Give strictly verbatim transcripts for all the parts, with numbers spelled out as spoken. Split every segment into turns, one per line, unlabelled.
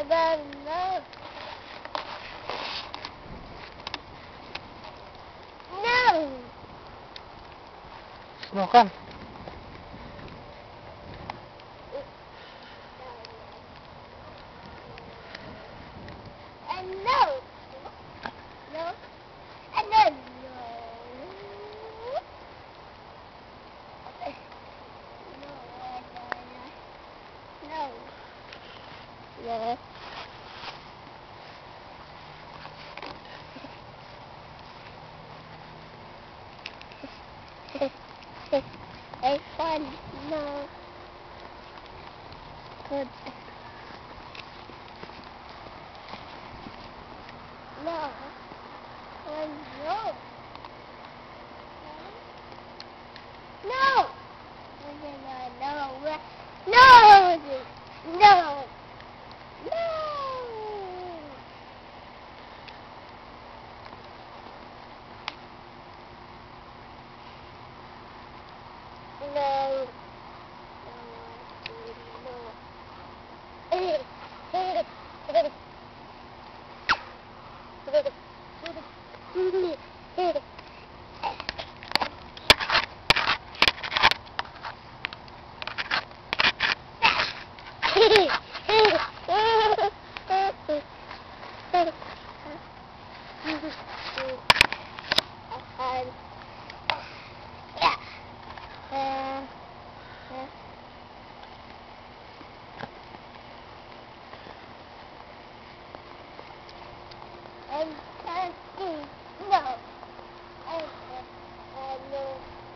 no. No.
Sinukan.
And no. No. And then no. No. No. It's fun. No. Good. No. Oh, no. No. No. No. No. No. No. And uh, no. And uh, no.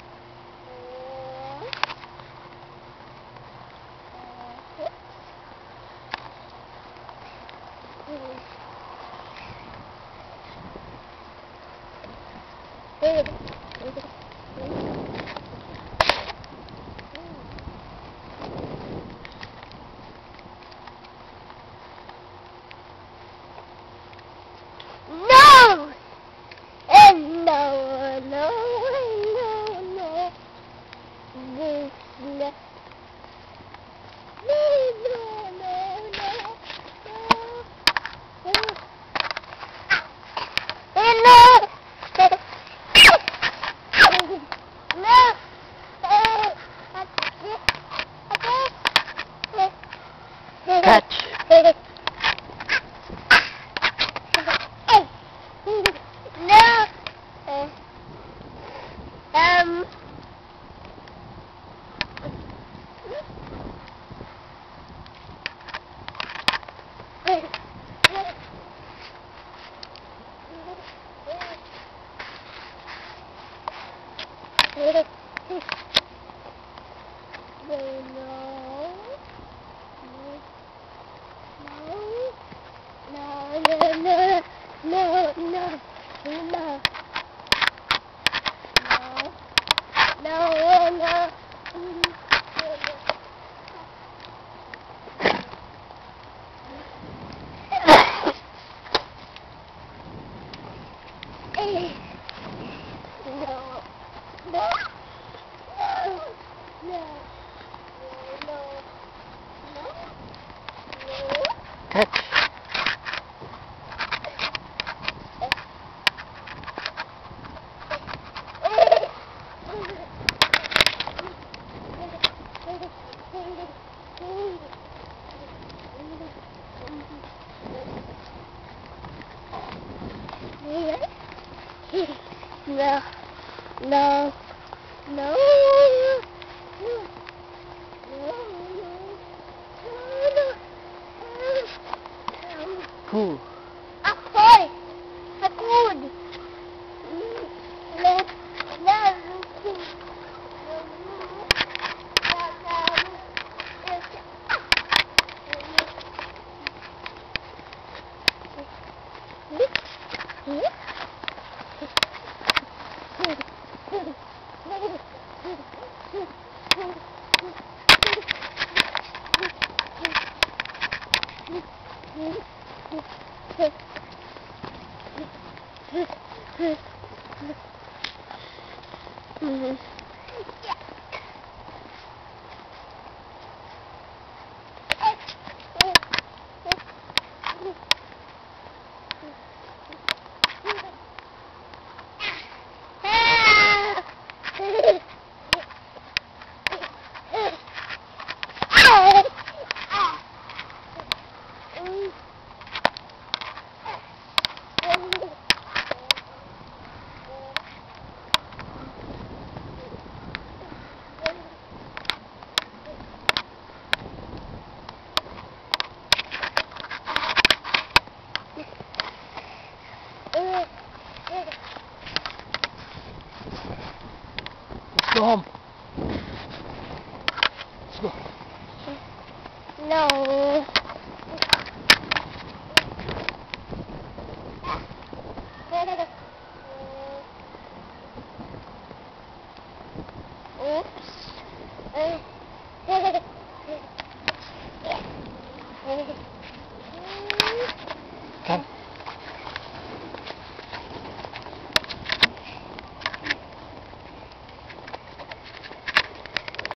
No! And no, no, no, no. This, no. No, no, no, no, no. And no! No!
Catch.
No. Uh, um. No, no, no, no, no, no, no, no, no.
Catch.
No, no, no,
Who?
Ako'y, Akud. No, no, Mm-hmm. Yeah.
home. Let's go.
No. Oops.
Come.